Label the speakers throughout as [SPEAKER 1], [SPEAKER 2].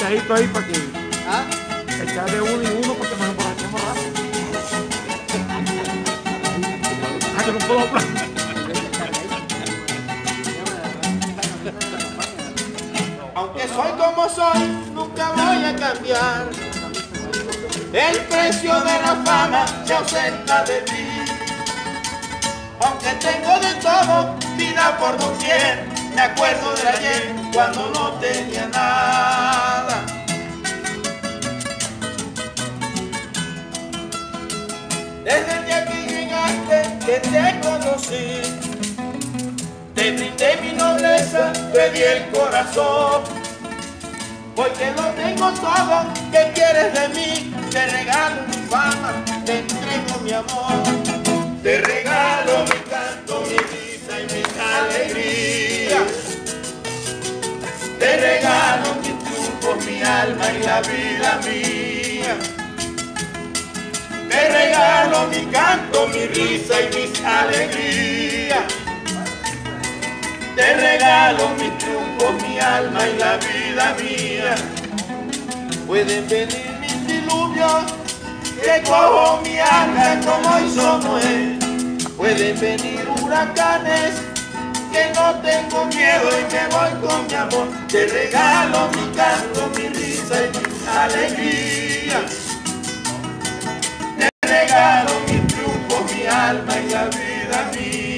[SPEAKER 1] mensajito ahí para que
[SPEAKER 2] ¿Ah?
[SPEAKER 1] echar de uno y uno porque nos emborrachamos rápido. Ah, que no puedo hablar.
[SPEAKER 2] Aunque soy como soy, nunca voy a cambiar. El precio de la fama se ausenta de mí. Aunque tengo de todo, vida por doquier, me acuerdo de ayer cuando no tenía nada. Desde el día que llegaste, que te conocí, te brindé mi nobleza, te di el corazón. Hoy que lo tengo todo, ¿qué quieres de mí? Te regalo mi fama, te entrego mi amor. Te regalo mi canto, mi risa y mis alegrías. Te regalo mis triunfos, mi alma y la vida mía. Te regalo mi canto, mi risa y mis alegrías. Te regalo mis triunfos, mi alma y la vida mía. Pueden venir mis diluvios, que cojo mi alma como hizo Noé. Pueden venir huracanes, que no tengo miedo y me voy con mi amor. Te regalo mi canto, mi risa y mis alegrías. Te regalo mi triunfo, mi alma y la vida mía.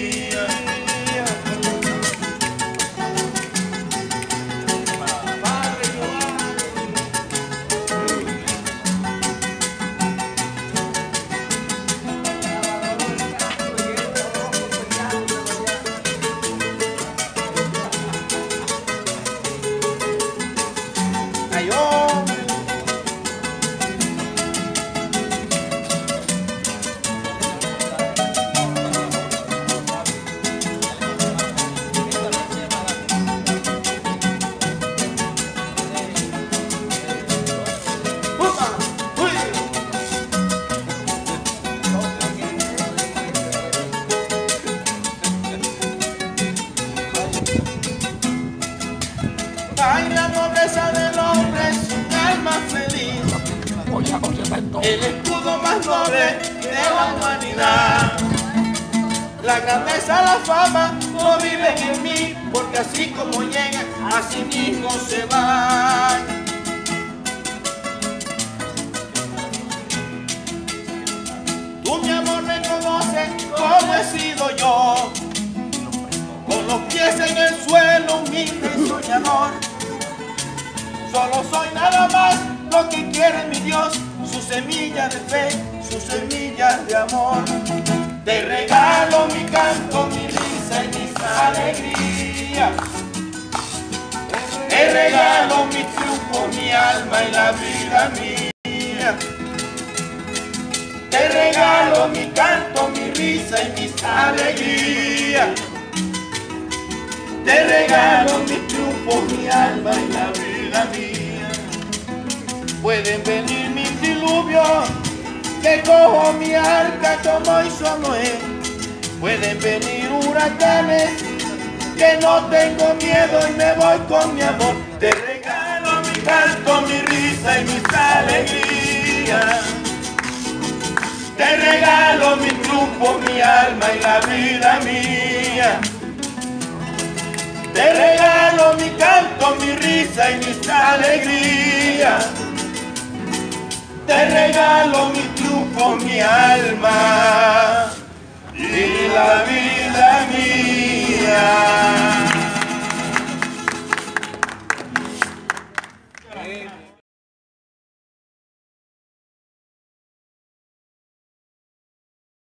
[SPEAKER 2] Ay, la nobleza del hombre es un alma feliz, el escudo más noble de la humanidad. La grandeza, la fama no viven en mí, porque así como llegan, así mismo se van. Tú, mi amor, me conoces como he sido yo, con los pies en el suelo, humilde y soñador. Solo soy nada más lo que quiere mi Dios, su semilla de fe, sus semillas de amor. Te regalo mi canto, mi risa y mis alegrías. Te regalo mi triunfo, mi alma y la vida mía. Te regalo mi canto, mi risa y mis alegrías. Te regalo mi triunfo, mi alma y la vida mía. Pueden venir mis diluvios, que cojo mi arca como hizo Noé. Pueden venir huracanes, que no tengo miedo y me voy con mi amor. Te regalo mi canto, mi risa y mis alegrías. Te regalo mi triunfo, mi alma y la vida mía. Te regalo mi canto, mi risa y mis alegrías. Te regalo mi triunfo, mi alma